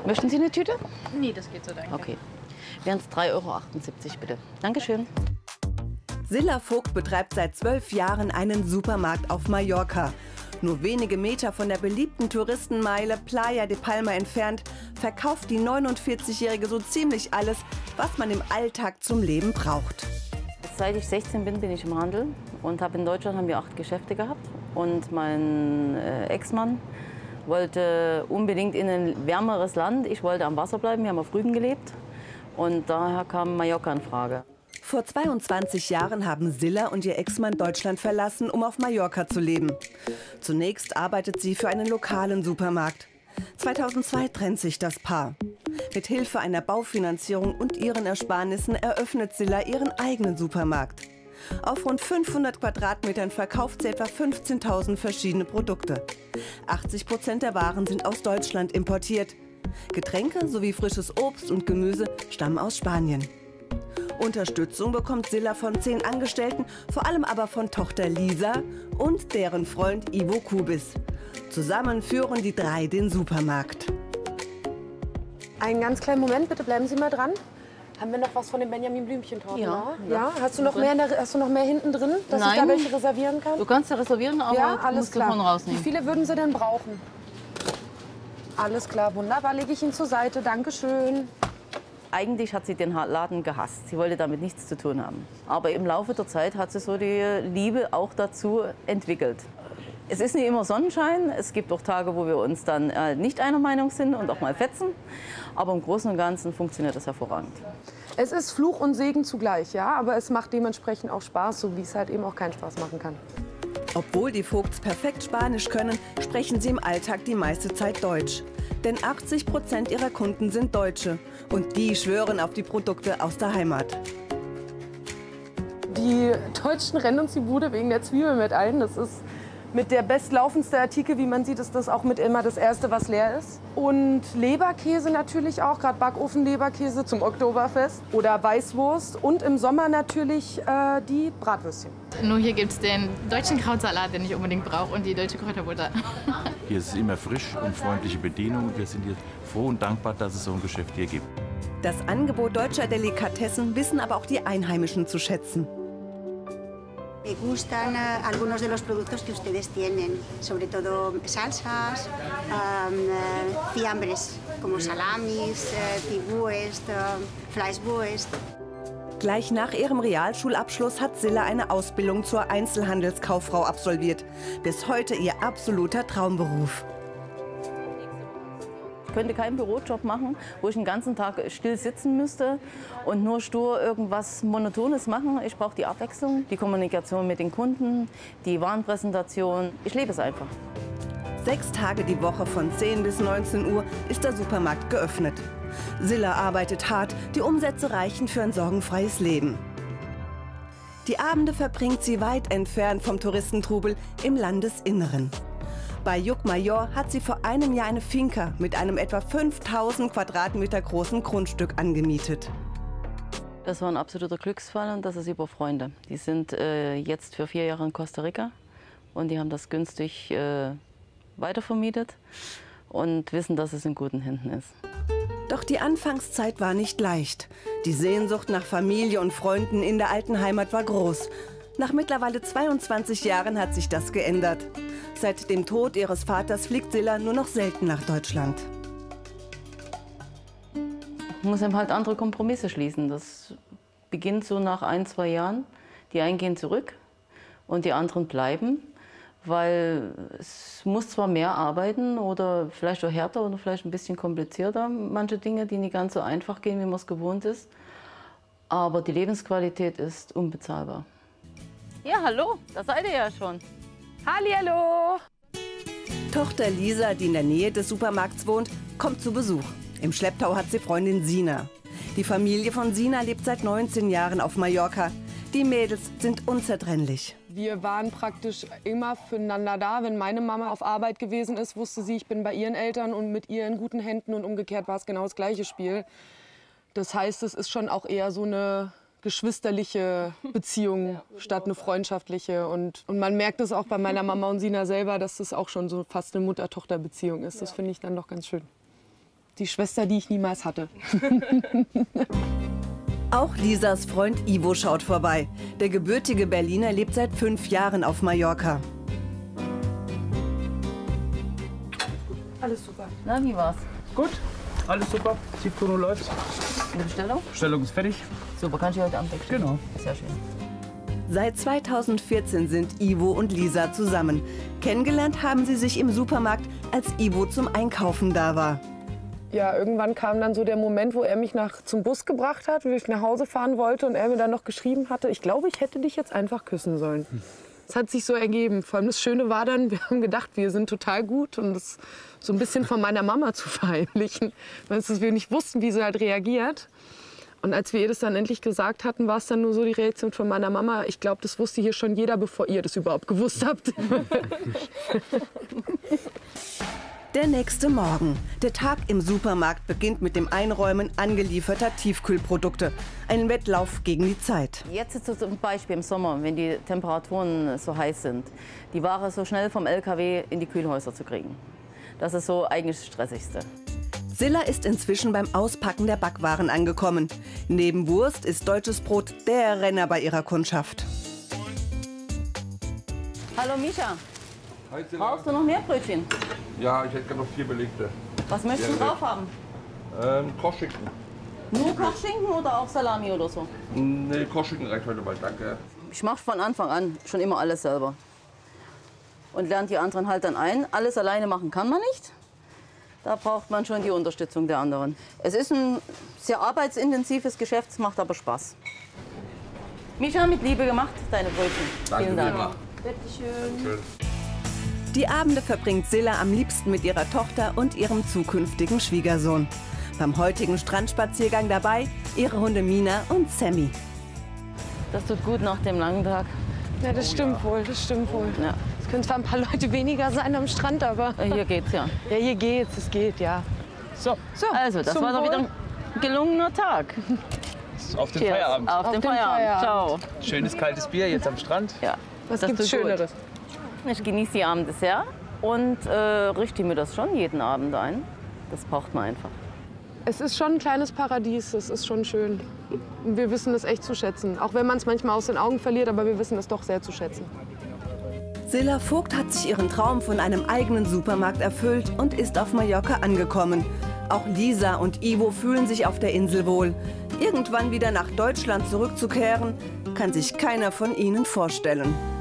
Möchten Sie eine Tüte? Nee, das geht so, danke. Okay. Wären es 3,78 € bitte. Dankeschön. Silla Vogt betreibt seit 12 Jahren einen Supermarkt auf Mallorca. Nur wenige Meter von der beliebten Touristenmeile Playa de Palma entfernt, verkauft die 49-Jährige so ziemlich alles, was man im Alltag zum Leben braucht. Seit ich 16 bin ich im Handel und in Deutschland haben wir 8 Geschäfte gehabt. Und mein Ex-Mann wollte unbedingt in ein wärmeres Land. Ich wollte am Wasser bleiben, wir haben auf Rügen gelebt. Und daher kam Mallorca in Frage. Vor 22 Jahren haben Silla und ihr Ex-Mann Deutschland verlassen, um auf Mallorca zu leben. Zunächst arbeitet sie für einen lokalen Supermarkt. 2002 trennt sich das Paar. Mit Hilfe einer Baufinanzierung und ihren Ersparnissen eröffnet Silla ihren eigenen Supermarkt. Auf rund 500 Quadratmetern verkauft sie etwa 15.000 verschiedene Produkte. 80% der Waren sind aus Deutschland importiert. Getränke sowie frisches Obst und Gemüse stammen aus Spanien. Unterstützung bekommt Silla von 10 Angestellten, vor allem aber von Tochter Lisa und deren Freund Ivo Kubis. Zusammen führen die 3 den Supermarkt. Einen ganz kleinen Moment, bitte bleiben Sie mal dran. Haben wir noch was von den Benjamin Blümchen-Torten? Ja. Ja? Hast du noch mehr hinten drin, dass Nein. ich da welche reservieren kann? Du kannst ja reservieren, aber Ja, alles musst klar. davon rausnehmen. Wie viele würden Sie denn brauchen? Alles klar, wunderbar, lege ich Ihnen zur Seite. Dankeschön. Eigentlich hat sie den Laden gehasst. Sie wollte damit nichts zu tun haben. Aber im Laufe der Zeit hat sie so die Liebe auch dazu entwickelt. Es ist nicht immer Sonnenschein. Es gibt auch Tage, wo wir uns dann nicht einer Meinung sind und auch mal fetzen. Aber im Großen und Ganzen funktioniert das hervorragend. Es ist Fluch und Segen zugleich, ja, aber es macht dementsprechend auch Spaß, so wie es halt eben auch keinen Spaß machen kann. Obwohl die Vogts perfekt Spanisch können, sprechen sie im Alltag die meiste Zeit Deutsch. Denn 80% ihrer Kunden sind Deutsche. Und die schwören auf die Produkte aus der Heimat. Die Deutschen rennen uns die Bude wegen der Zwiebeln mit ein. Das ist mit der bestlaufendste Artikel, wie man sieht, ist das auch mit immer das Erste, was leer ist. Und Leberkäse natürlich auch, gerade Backofenleberkäse zum Oktoberfest oder Weißwurst. Und im Sommer natürlich die Bratwürstchen. Nur hier gibt es den deutschen Krautsalat, den ich unbedingt brauche, und die deutsche Kräuterbutter. Hier ist es immer frisch und freundliche Bedienung. Wir sind hier froh und dankbar, dass es so ein Geschäft hier gibt. Das Angebot deutscher Delikatessen wissen aber auch die Einheimischen zu schätzen. Me gustan algunos de los productos que ustedes tienen, sobre todo salsas, fiambres como salamis, figures, fleischwurst. Gleich nach ihrem Realschulabschluss hat Silla eine Ausbildung zur Einzelhandelskauffrau absolviert. Bis heute ihr absoluter Traumberuf. Ich könnte keinen Bürojob machen, wo ich den ganzen Tag still sitzen müsste und nur stur irgendwas Monotones machen. Ich brauche die Abwechslung, die Kommunikation mit den Kunden, die Warenpräsentation. Ich lebe es einfach. 6 Tage die Woche von 10 bis 19 Uhr ist der Supermarkt geöffnet. Silla arbeitet hart, die Umsätze reichen für ein sorgenfreies Leben. Die Abende verbringt sie weit entfernt vom Touristentrubel im Landesinneren. Bei Llucmajor hat sie vor einem Jahr eine Finca mit einem etwa 5000 Quadratmeter großen Grundstück angemietet. Das war ein absoluter Glücksfall und das ist über Freunde. Die sind jetzt für 4 Jahre in Costa Rica und die haben das günstig weitervermietet und wissen, dass es in guten Händen ist. Doch die Anfangszeit war nicht leicht. Die Sehnsucht nach Familie und Freunden in der alten Heimat war groß. Nach mittlerweile 22 Jahren hat sich das geändert. Seit dem Tod ihres Vaters fliegt Silla nur noch selten nach Deutschland. Man muss eben halt andere Kompromisse schließen. Das beginnt so nach 1, 2 Jahren. Die einen gehen zurück und die anderen bleiben. Weil es muss zwar mehr arbeiten oder vielleicht auch härter oder vielleicht ein bisschen komplizierter, manche Dinge, die nicht ganz so einfach gehen, wie man es gewohnt ist. Aber die Lebensqualität ist unbezahlbar. Ja, hallo, da seid ihr ja schon. Hallihallo! Tochter Lisa, die in der Nähe des Supermarkts wohnt, kommt zu Besuch. Im Schlepptau hat sie Freundin Sina. Die Familie von Sina lebt seit 19 Jahren auf Mallorca. Die Mädels sind unzertrennlich. Wir waren praktisch immer füreinander da. Wenn meine Mama auf Arbeit gewesen ist, wusste sie, ich bin bei ihren Eltern und mit ihr in guten Händen, und umgekehrt war es genau das gleiche Spiel. Das heißt, es ist schon auch eher so eine geschwisterliche Beziehung statt eine freundschaftliche. Und man merkt es auch bei meiner Mama und Sina selber, dass das auch schon so fast eine Mutter-Tochter-Beziehung ist. Das finde ich dann doch ganz schön. Die Schwester, die ich niemals hatte. Auch Lisas Freund Ivo schaut vorbei. Der gebürtige Berliner lebt seit 5 Jahren auf Mallorca. Alles super. Na, wie war's? Gut, alles super. Tiefkühlung läuft. Die Bestellung? Bestellung ist fertig. Super, kann ich heute Abend wegstellen? Genau. Sehr schön. Seit 2014 sind Ivo und Lisa zusammen. Kennengelernt haben sie sich im Supermarkt, als Ivo zum Einkaufen da war. Ja, irgendwann kam dann so der Moment, wo er mich zum Bus gebracht hat, wo ich nach Hause fahren wollte und er mir dann noch geschrieben hatte, ich glaube, ich hätte dich jetzt einfach küssen sollen. Es hat sich so ergeben. Vor allem das Schöne war dann, wir haben gedacht, wir sind total gut und das so ein bisschen von meiner Mama zu verheimlichen, weil wir nicht wussten, wie sie halt reagiert. Und als wir ihr das dann endlich gesagt hatten, war es dann nur so die Reaktion von meiner Mama. Ich glaube, das wusste hier schon jeder, bevor ihr das überhaupt gewusst habt. Der nächste Morgen. Der Tag im Supermarkt beginnt mit dem Einräumen angelieferter Tiefkühlprodukte. Ein Wettlauf gegen die Zeit. Jetzt ist es zum Beispiel im Sommer, wenn die Temperaturen so heiß sind, die Ware so schnell vom LKW in die Kühlhäuser zu kriegen. Das ist so eigentlich das Stressigste. Silla ist inzwischen beim Auspacken der Backwaren angekommen. Neben Wurst ist deutsches Brot der Renner bei ihrer Kundschaft. Hallo Mischa, Hi, Silla. brauchst du noch mehr Brötchen? Ja, ich hätte gerne noch 4 belegte. Was möchtest du drauf haben? Kochschinken. Nur Kochschinken oder auch Salami oder so? Nee, Kochschinken reicht heute mal, danke. Ich mache von Anfang an schon immer alles selber. Und lernt die anderen halt dann ein. Alles alleine machen kann man nicht. Da braucht man schon die Unterstützung der anderen. Es ist ein sehr arbeitsintensives Geschäft, es macht aber Spaß. Mischa, mit Liebe gemacht, deine Brötchen. Danke, Vielen Dank. Lena. Bitteschön. Die Abende verbringt Silla am liebsten mit ihrer Tochter und ihrem zukünftigen Schwiegersohn. Beim heutigen Strandspaziergang dabei ihre Hunde Mina und Sammy. Das tut gut nach dem langen Tag. Ja, das stimmt wohl, das stimmt wohl. Ja. Es können zwar ein paar Leute weniger sein am Strand, aber Hier geht's ja. ja, hier geht's, es geht, ja. So, Also, das zum war doch wieder Wohl. ein gelungener Tag. auf den Cheers. Feierabend. Auf den den Feierabend. Ciao. Schönes kaltes Bier jetzt am Strand. Ja. Was das gibt's tut gut. Schöneres? Ich genieße die Abenddessert und richte mir das schon jeden Abend ein. Das braucht man einfach. Es ist schon ein kleines Paradies, es ist schon schön. Und wir wissen es echt zu schätzen. Auch wenn man es manchmal aus den Augen verliert, aber wir wissen es doch sehr zu schätzen. Silla Vogt hat sich ihren Traum von einem eigenen Supermarkt erfüllt und ist auf Mallorca angekommen. Auch Lisa und Ivo fühlen sich auf der Insel wohl. Irgendwann wieder nach Deutschland zurückzukehren, kann sich keiner von ihnen vorstellen.